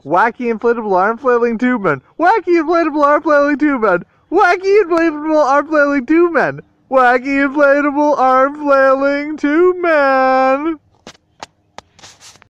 Wacky inflatable arm flailing tube man. Wacky inflatable arm flailing tube man. Wacky inflatable arm flailing tube man. Wacky inflatable arm flailing tube man.